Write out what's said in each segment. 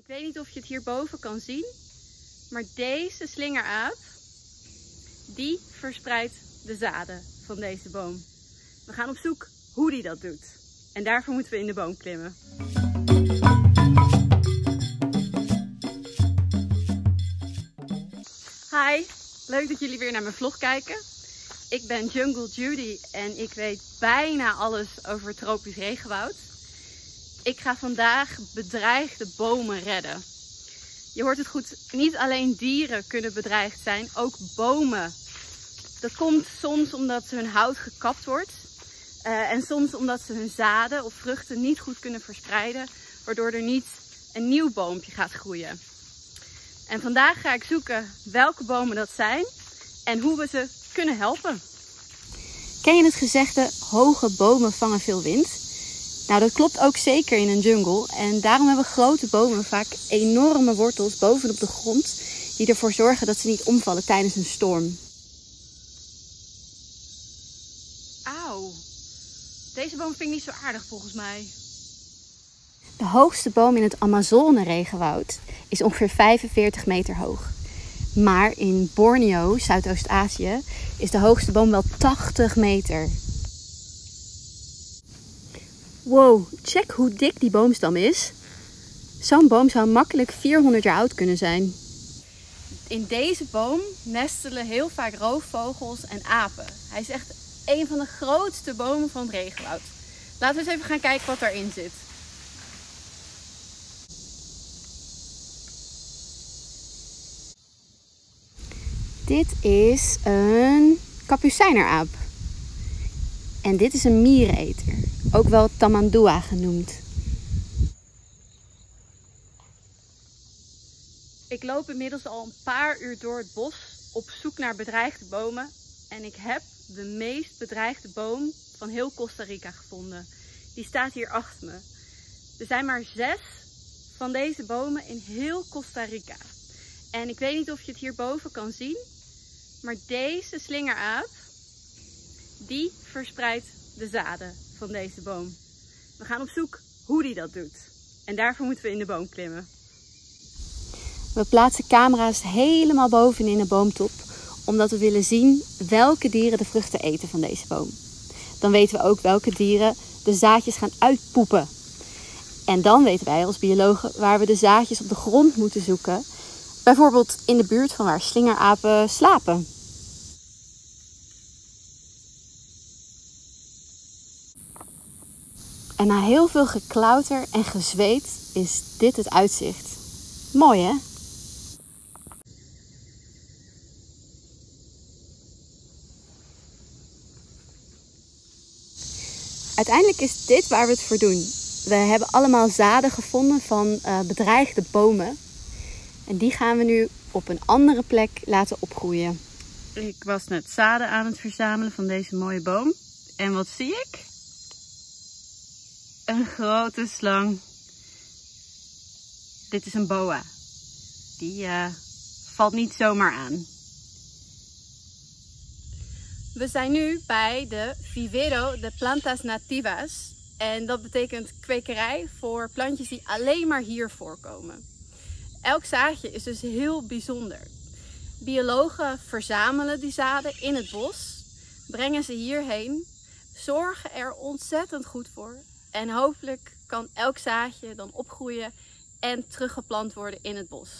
Ik weet niet of je het hierboven kan zien, maar deze slingeraap, die verspreidt de zaden van deze boom. We gaan op zoek hoe die dat doet. En daarvoor moeten we in de boom klimmen. Hi, leuk dat jullie weer naar mijn vlog kijken. Ik ben Jungle Judy en ik weet bijna alles over het tropisch regenwoud. Ik ga vandaag bedreigde bomen redden. Je hoort het goed, niet alleen dieren kunnen bedreigd zijn, ook bomen. Dat komt soms omdat hun hout gekapt wordt. En soms omdat ze hun zaden of vruchten niet goed kunnen verspreiden, waardoor er niet een nieuw boompje gaat groeien. En vandaag ga ik zoeken welke bomen dat zijn en hoe we ze kunnen helpen. Ken je het gezegde, hoge bomen vangen veel wind? Nou, dat klopt ook zeker in een jungle. En daarom hebben grote bomen vaak enorme wortels bovenop de grond, die ervoor zorgen dat ze niet omvallen tijdens een storm. Auw, deze boom vind ik niet zo aardig volgens mij. De hoogste boom in het Amazone-regenwoud is ongeveer 45 meter hoog. Maar in Borneo, Zuidoost-Azië, is de hoogste boom wel 80 meter. Wow, check hoe dik die boomstam is. Zo'n boom zou makkelijk 400 jaar oud kunnen zijn. In deze boom nestelen heel vaak roofvogels en apen. Hij is echt een van de grootste bomen van het regenwoud. Laten we eens even gaan kijken wat daarin zit. Dit is een kapucijneraap. En dit is een miereneter, ook wel tamandua genoemd. Ik loop inmiddels al een paar uur door het bos op zoek naar bedreigde bomen. En ik heb de meest bedreigde boom van heel Costa Rica gevonden. Die staat hier achter me. Er zijn maar 6 van deze bomen in heel Costa Rica. En ik weet niet of je het hierboven kan zien, maar deze slingeraap, die verspreidt de zaden van deze boom. We gaan op zoek hoe die dat doet. En daarvoor moeten we in de boom klimmen. We plaatsen camera's helemaal bovenin de boomtop, omdat we willen zien welke dieren de vruchten eten van deze boom. Dan weten we ook welke dieren de zaadjes gaan uitpoepen. En dan weten wij als biologen waar we de zaadjes op de grond moeten zoeken. Bijvoorbeeld in de buurt van waar slingerapen slapen. En na heel veel geklauter en gezweet is dit het uitzicht. Mooi hè? Uiteindelijk is dit waar we het voor doen. We hebben allemaal zaden gevonden van bedreigde bomen. En die gaan we nu op een andere plek laten opgroeien. Ik was net zaden aan het verzamelen van deze mooie boom. En wat zie ik? Een grote slang. Dit is een boa. Die valt niet zomaar aan. We zijn nu bij de Vivero de Plantas Nativas. En dat betekent kwekerij voor plantjes die alleen maar hier voorkomen. Elk zaadje is dus heel bijzonder. Biologen verzamelen die zaden in het bos, brengen ze hierheen, zorgen er ontzettend goed voor. En hopelijk kan elk zaadje dan opgroeien en teruggeplant worden in het bos.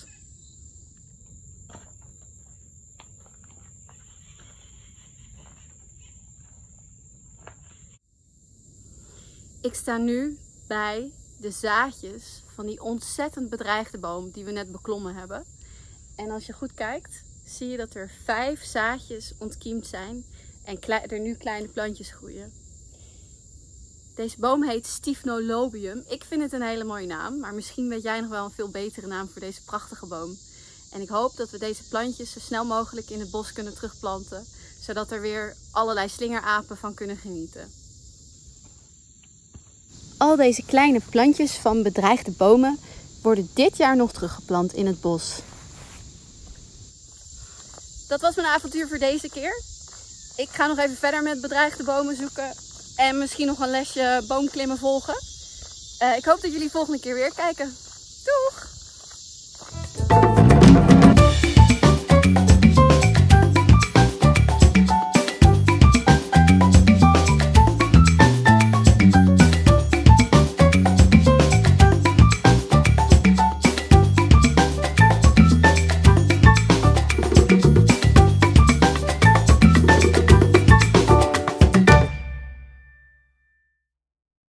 Ik sta nu bij de zaadjes van die ontzettend bedreigde boom die we net beklommen hebben. En als je goed kijkt, zie je dat er 5 zaadjes ontkiemd zijn en er nu kleine plantjes groeien. Deze boom heet Stiphonolobium. Ik vind het een hele mooie naam, maar misschien weet jij nog wel een veel betere naam voor deze prachtige boom. En ik hoop dat we deze plantjes zo snel mogelijk in het bos kunnen terugplanten, zodat er weer allerlei slingerapen van kunnen genieten. Al deze kleine plantjes van bedreigde bomen worden dit jaar nog teruggeplant in het bos. Dat was mijn avontuur voor deze keer. Ik ga nog even verder met bedreigde bomen zoeken en misschien nog een lesje boomklimmen volgen. Ik hoop dat jullie volgende keer weer kijken. Doeg!